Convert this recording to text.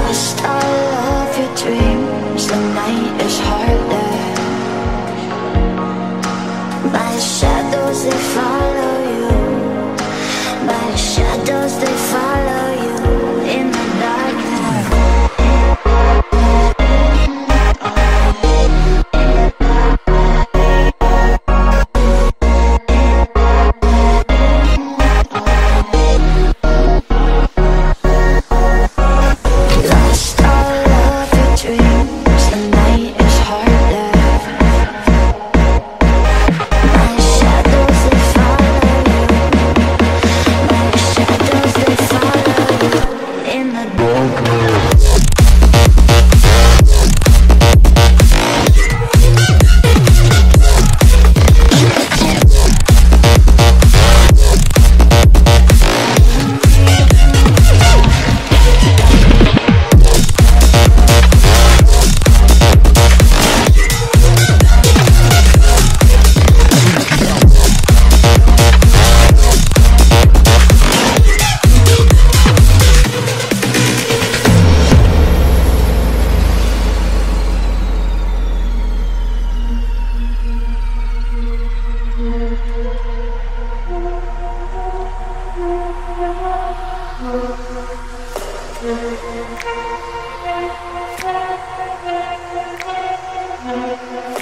lost all of your dreams, the night is harder. My shadows, they follow you. My shadows, they follow you in the darkness. Lost all of your dreams, the night is harder. My shadows, they follow you. My shadows, they follow you in the darkness. Thank you.